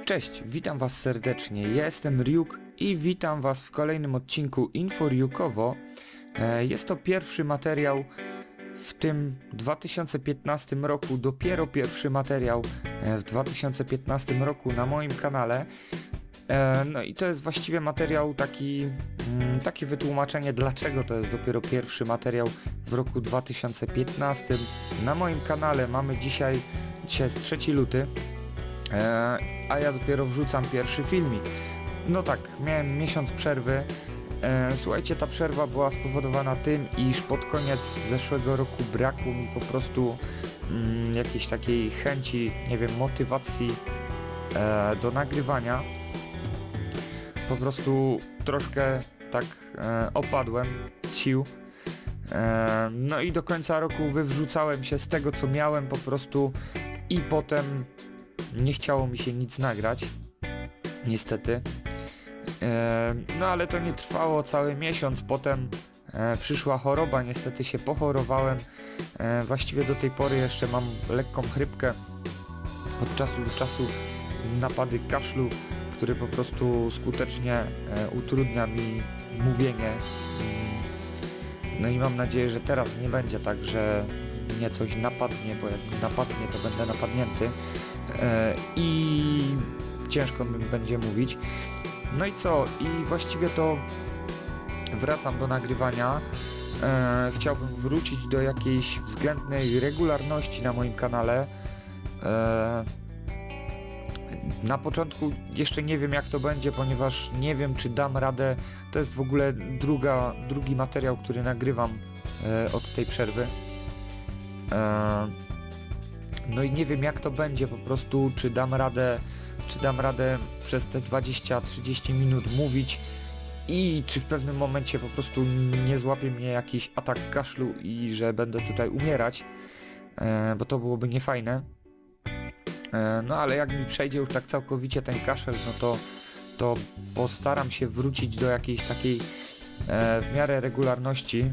Cześć, witam was serdecznie, ja jestem Ryuk i witam was w kolejnym odcinku Info Ryukowo. Jest to pierwszy materiał w tym 2015 roku, dopiero pierwszy materiał w 2015 roku na moim kanale. No i to jest właściwie materiał takie wytłumaczenie, dlaczego to jest dopiero pierwszy materiał w roku 2015 na moim kanale. Dzisiaj jest 3 luty, a ja dopiero wrzucam pierwszy filmik. No tak, miałem miesiąc przerwy. Słuchajcie, ta przerwa była spowodowana tym, iż pod koniec zeszłego roku brakło mi po prostu jakiejś takiej chęci, nie wiem, motywacji do nagrywania. Po prostu troszkę tak opadłem z sił. No i do końca roku wywrzucałem się z tego, co miałem po prostu i potem nie chciało mi się nic nagrać, niestety. No ale to nie trwało cały miesiąc, potem przyszła choroba, niestety się pochorowałem. Właściwie do tej pory jeszcze mam lekką chrypkę, od czasu do czasu napady kaszlu, który po prostu skutecznie utrudnia mi mówienie. No i mam nadzieję, że teraz nie będzie tak, że mnie coś napadnie, bo jak napadnie, to będę napadnięty i ciężko mi będzie mówić. No i co? I właściwie to wracam do nagrywania. Chciałbym wrócić do jakiejś względnej regularności na moim kanale. Na początku jeszcze nie wiem, jak to będzie, ponieważ nie wiem, czy dam radę. To jest w ogóle drugi materiał, który nagrywam od tej przerwy. No i nie wiem, jak to będzie po prostu, czy dam radę przez te 20-30 minut mówić i czy w pewnym momencie po prostu nie złapie mnie jakiś atak kaszlu i że będę tutaj umierać, bo to byłoby niefajne. No ale jak mi przejdzie już tak całkowicie ten kaszel, no to postaram się wrócić do jakiejś takiej w miarę regularności.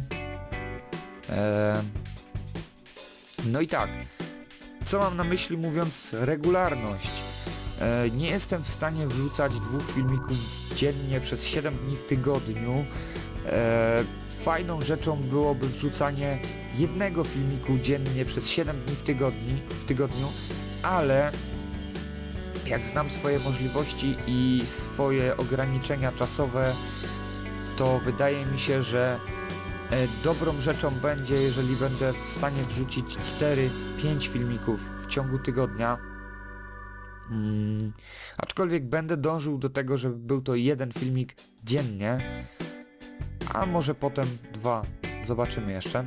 No i tak, co mam na myśli mówiąc regularność? Nie jestem w stanie wrzucać 2 filmików dziennie przez 7 dni w tygodniu. Fajną rzeczą byłoby wrzucanie jednego filmiku dziennie przez 7 dni w tygodniu, ale jak znam swoje możliwości i swoje ograniczenia czasowe, to wydaje mi się, że dobrą rzeczą będzie, jeżeli będę w stanie wrzucić 4-5 filmików w ciągu tygodnia. Aczkolwiek będę dążył do tego, żeby był to jeden filmik dziennie, a może potem 2, zobaczymy jeszcze.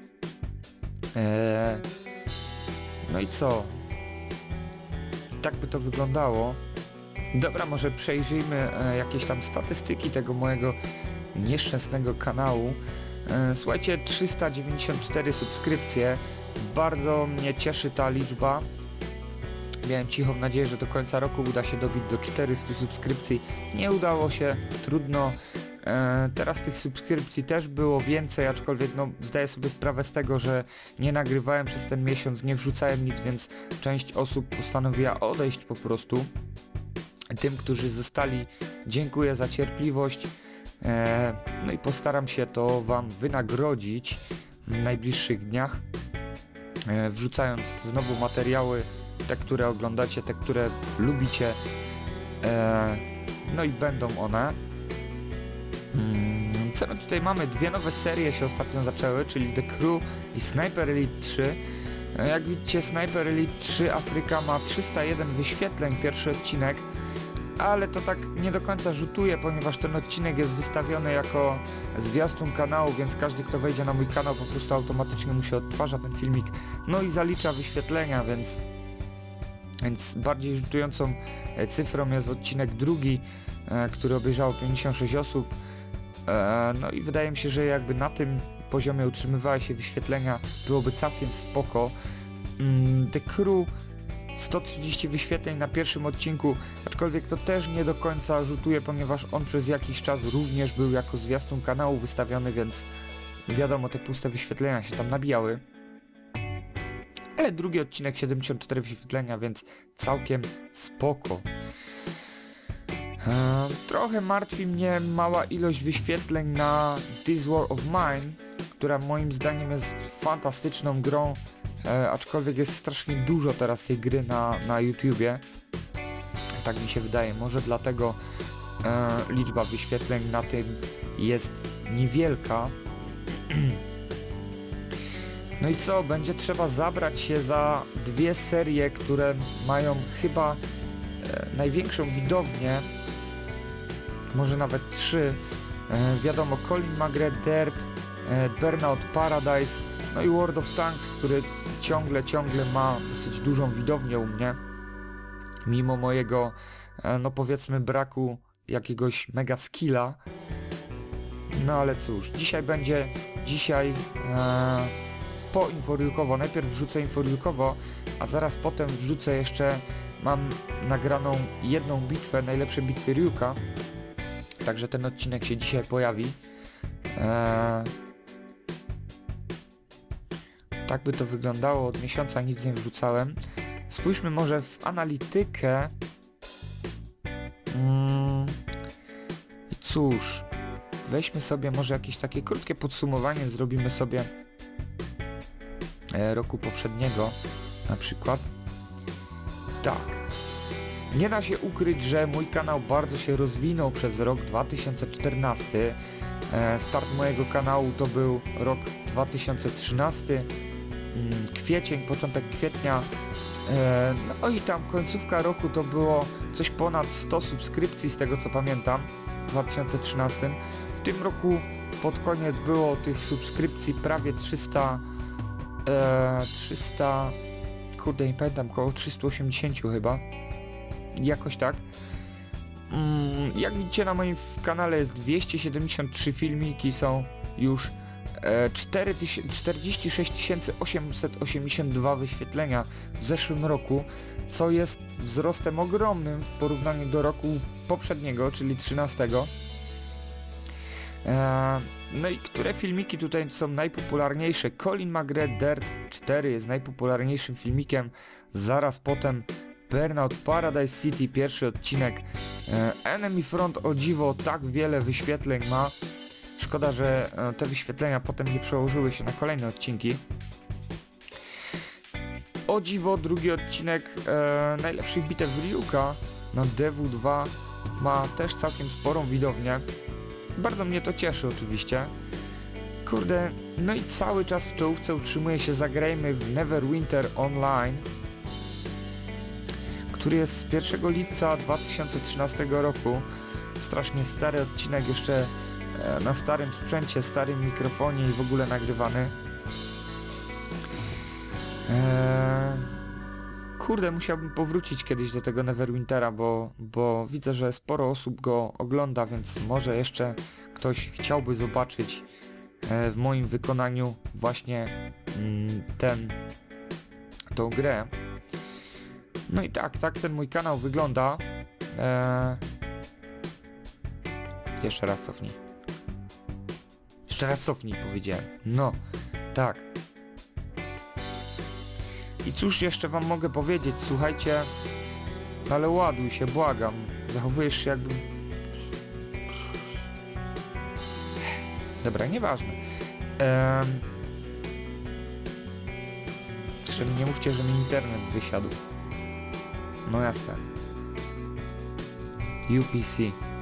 No i co? Tak by to wyglądało. Dobra, może przejrzyjmy jakieś tam statystyki tego mojego nieszczęsnego kanału. Słuchajcie, 394 subskrypcje. Bardzo mnie cieszy ta liczba. Miałem cichą nadzieję, że do końca roku uda się dobić do 400 subskrypcji. Nie udało się, trudno. Teraz tych subskrypcji też było więcej, aczkolwiek no, zdaję sobie sprawę z tego, że nie nagrywałem przez ten miesiąc, nie wrzucałem nic, więc część osób postanowiła odejść po prostu. Tym, którzy zostali, dziękuję za cierpliwość. No i postaram się to wam wynagrodzić w najbliższych dniach, wrzucając znowu materiały, te, które oglądacie, te, które lubicie. No i będą one. Co my tutaj mamy? 2 nowe serie się ostatnio zaczęły, czyli The Crew i Sniper Elite 3. Jak widzicie, Sniper Elite 3 Afryka ma 301 wyświetleń, pierwszy odcinek, ale to tak nie do końca rzutuje, ponieważ ten odcinek jest wystawiony jako zwiastun kanału, więc każdy, kto wejdzie na mój kanał, po prostu automatycznie mu się odtwarza ten filmik, no i zalicza wyświetlenia, więc bardziej rzutującą cyfrą jest odcinek drugi, który obejrzało 56 osób. No i wydaje mi się, że jakby na tym poziomie utrzymywały się wyświetlenia, byłoby całkiem spoko. The Crew 130 wyświetleń na pierwszym odcinku, aczkolwiek to też nie do końca rzutuje, ponieważ on przez jakiś czas również był jako zwiastun kanału wystawiony, więc wiadomo, te puste wyświetlenia się tam nabijały. ale drugi odcinek 74 wyświetlenia, więc całkiem spoko. Trochę martwi mnie mała ilość wyświetleń na This War of Mine, która moim zdaniem jest fantastyczną grą, aczkolwiek jest strasznie dużo teraz tej gry na YouTubie. Tak mi się wydaje, może dlatego liczba wyświetleń na tym jest niewielka. No i co, będzie trzeba zabrać się za dwie serie, które mają chyba największą widownię, może nawet trzy. Wiadomo, Colin McRae Dirt, Burnout Paradise, no i World of Tanks, który ciągle ma dosyć dużą widownię u mnie, mimo mojego, no powiedzmy, braku jakiegoś mega skilla. No ale cóż, dzisiaj poinforjukowo, najpierw wrzucę inforjukowo, a zaraz potem wrzucę jeszcze, mam nagraną jedną bitwę, najlepsze bitwy Ryuka, także ten odcinek się dzisiaj pojawi. Tak by to wyglądało, od miesiąca nic nie wrzucałem. Spójrzmy może w analitykę. I cóż, weźmy sobie może jakieś takie krótkie podsumowanie, zrobimy sobie roku poprzedniego na przykład. Tak, nie da się ukryć, że mój kanał bardzo się rozwinął przez rok 2014. Start mojego kanału to był rok 2013, kwiecień, początek kwietnia, no i tam końcówka roku to było coś ponad 100 subskrypcji z tego co pamiętam, w 2013. W tym roku pod koniec było tych subskrypcji prawie 300, kurde nie pamiętam, około 380 chyba, jakoś tak. Jak widzicie, na moim kanale jest 273 filmiki, są już 46 882 wyświetlenia w zeszłym roku, co jest wzrostem ogromnym w porównaniu do roku poprzedniego, czyli 13. No i które filmiki tutaj są najpopularniejsze? Colin McRae Dirt 4 jest najpopularniejszym filmikiem, zaraz potem Burnout Paradise City, pierwszy odcinek. Enemy Front, o dziwo, tak wiele wyświetleń ma. Szkoda, że te wyświetlenia potem nie przełożyły się na kolejne odcinki. O dziwo, drugi odcinek najlepszych bitew Ryuka na DW2 ma też całkiem sporą widownię. Bardzo mnie to cieszy oczywiście. Kurde, no i cały czas w czołówce utrzymuje się Zagrajmy w Neverwinter Online, który jest z 1 lipca 2013 roku. Strasznie stary odcinek, jeszcze na starym sprzęcie, starym mikrofonie i w ogóle nagrywany. Kurde, musiałbym powrócić kiedyś do tego Neverwintera, bo widzę, że sporo osób go ogląda, więc może jeszcze ktoś chciałby zobaczyć w moim wykonaniu właśnie tą grę. No i tak ten mój kanał wygląda. Jeszcze raz cofnij. Jeszcze raz cofnij, powiedziałem. No, tak. I cóż jeszcze wam mogę powiedzieć? Słuchajcie, ale ładuj się, błagam. Zachowujesz się jakby... Dobra, nieważne. Jeszcze mi nie mówcie, że mi internet wysiadł. No jasne. UPC.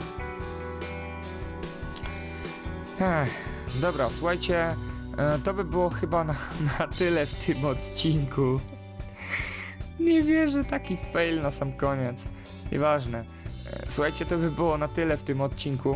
Dobra, słuchajcie, to by było chyba na tyle w tym odcinku. Nie wierzę, taki fail na sam koniec. Nieważne. Słuchajcie, to by było na tyle w tym odcinku.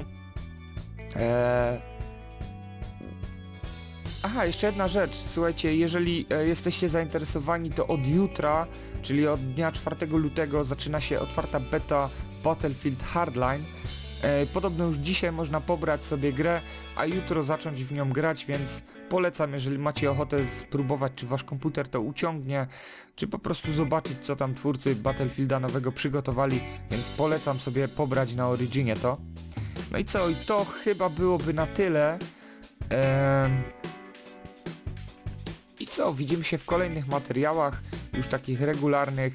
Aha, jeszcze jedna rzecz. Słuchajcie, jeżeli jesteście zainteresowani, to od jutra, czyli od dnia 4 lutego zaczyna się otwarta beta Battlefield Hardline. Podobno już dzisiaj można pobrać sobie grę, a jutro zacząć w nią grać, więc polecam, jeżeli macie ochotę spróbować, czy wasz komputer to uciągnie, czy po prostu zobaczyć, co tam twórcy Battlefielda nowego przygotowali, więc polecam sobie pobrać na Originie to. No i co, i to chyba byłoby na tyle. I co, widzimy się w kolejnych materiałach, już takich regularnych.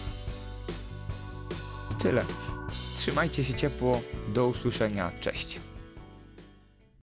Tyle. Trzymajcie się ciepło, do usłyszenia, cześć.